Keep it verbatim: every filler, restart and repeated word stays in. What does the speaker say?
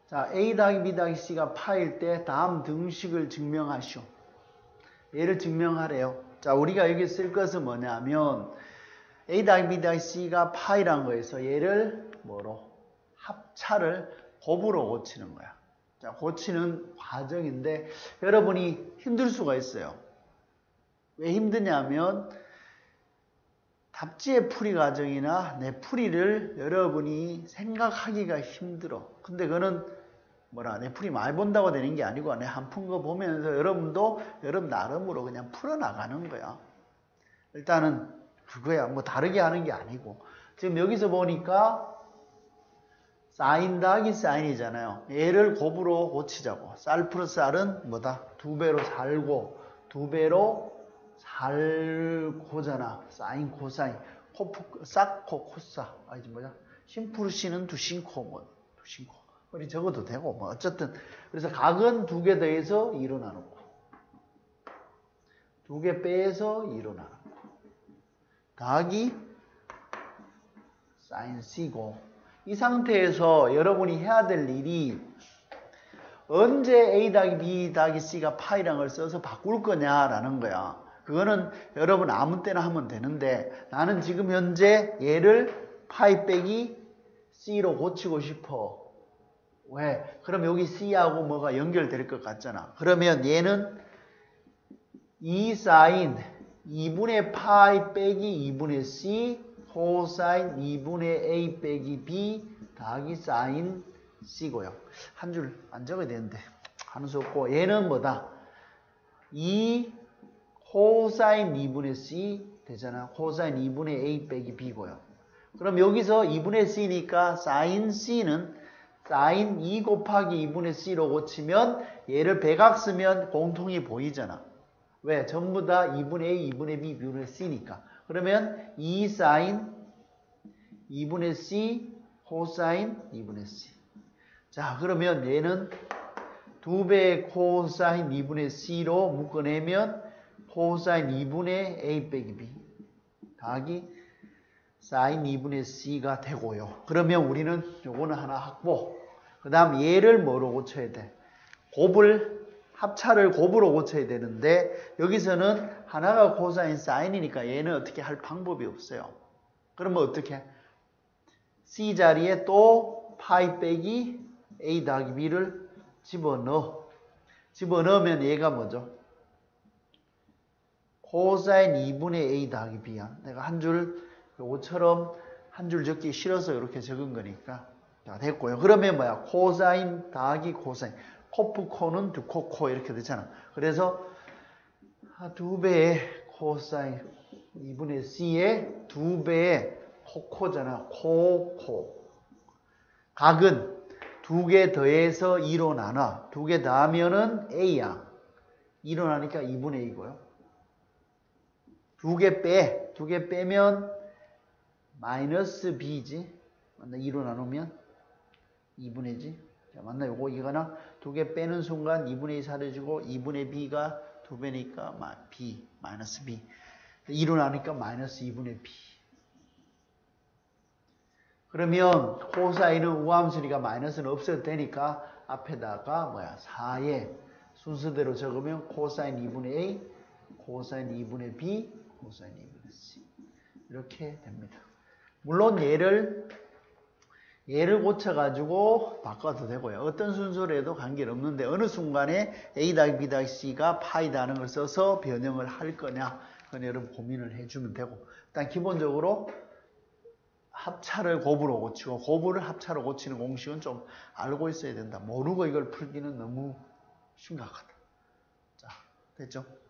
자, A 더하기 B 더하기 C가 파일 때 다음 등식을 증명하시오. 얘를 증명하래요. 자, 우리가 여기 쓸 것은 뭐냐면 A 더하기 B 더하기 C가 파이란 거에서 얘를 뭐로? 합차를 곱으로 고치는 거야. 자, 고치는 과정인데 여러분이 힘들 수가 있어요. 왜 힘드냐면 답지의 풀이 과정이나 내 풀이를 여러분이 생각하기가 힘들어. 근데 그거는 뭐라 내 풀이 많이 본다고 되는 게 아니고 내 한 푼 거 보면서 여러분도 여러분 나름으로 그냥 풀어나가는 거야. 일단은 그거야. 뭐 다르게 하는 게 아니고. 지금 여기서 보니까 사인 더하기 사인이잖아요. 얘를 곱으로 고치자고. 쌀 플러스 쌀은 뭐다? 두 배로 살고 두 배로 살고잖아. 사인 코사인 코프 싹코 코사 아니지 뭐야? 심플 C는 두신코 뭐 두신코 우리 적어도 되고 뭐 어쨌든 그래서 각은 두 개 더해서 이로 나누고 두 개 빼서 이로 나누고 더하기 사인 C고 이 상태에서 여러분이 해야 될 일이 언제 A 더하기 B 더하기 C가 파이라는 걸 써서 바꿀 거냐라는 거야. 그거는 여러분 아무 때나 하면 되는데 나는 지금 현재 얘를 파이 빼기 C로 고치고 싶어. 왜? 그럼 여기 C하고 뭐가 연결될 것 같잖아. 그러면 얘는 이 사인 이분의 파이 빼기 이분의 C 코사인 이분의 A 빼기 B 더하기 사인 C고요. 한 줄 안 적어야 되는데 하는 수 없고 얘는 뭐다? 이 코사인 이분의 C 되잖아. 코사인 이분의 A 빼기 B고요. 그럼 여기서 이분의 C니까 사인 C는 사인 이 곱하기 이분의 C로 고치면 얘를 백악 쓰면 공통이 보이잖아. 왜? 전부 다 이분의 A, 이분의 B, 이분의 C니까. 그러면 이 사인 이분의 C 코사인 이분의 C. 자, 그러면 얘는 두 배의 코사인 이분의 C로 묶어내면 코사인 이분의 A 빼기 B 더하기 사인 이분의 C가 되고요. 그러면 우리는 요거는 하나 확보. 그 다음 얘를 뭐로 고쳐야 돼? 곱을 합차를 곱으로 고쳐야 되는데 여기서는 하나가 코사인 사인이니까 얘는 어떻게 할 방법이 없어요. 그러면 어떻게? C 자리에 또 파이 빼기 A 더하기 B를 집어넣어. 집어넣으면 얘가 뭐죠? 코사인 이분의 A 더하기 B야. 내가 한 줄 요거처럼 한 줄 적기 싫어서 이렇게 적은 거니까 자, 됐고요. 그러면 뭐야? 코사인 더하기 코사인. 코프 코는 두 코 코 이렇게 되잖아. 그래서 두 배의 코사인 이분의 C의 두 배의 코코잖아. 코코. 각은 두 개 더해서 이로 나눠. 두 개 더하면은 A야. 이로 나니까 이분의 A고요. 두 개 빼. 두 개 빼면 마이너스 B지. 맞나? 이로 나누면 이분의 지. 자, 맞나? 요거 이거나 두 개 빼는 순간 이분의 이 사라지고 이분의 B가 두 배니까 B 마이너스 B. 이로 나누니까 마이너스 이분의 B. 그러면 코사인은 우함수니까 마이너스는 없어도 되니까 앞에다가 뭐야? 사에 순서대로 적으면 코사인 이분의 A, 코사인 이분의 B, 코사인 이분의 C. 이렇게 됩니다. 물론 얘를 얘를 고쳐가지고 바꿔도 되고요. 어떤 순서로 해도 관계는 없는데 어느 순간에 A 더하기 B 더하기 C가 파이다는 걸 써서 변형을 할 거냐 그건 여러분 고민을 해주면 되고 일단 기본적으로 합차를 곱으로 고치고 곱을 합차로 고치는 공식은 좀 알고 있어야 된다. 모르고 이걸 풀기는 너무 심각하다. 자, 됐죠?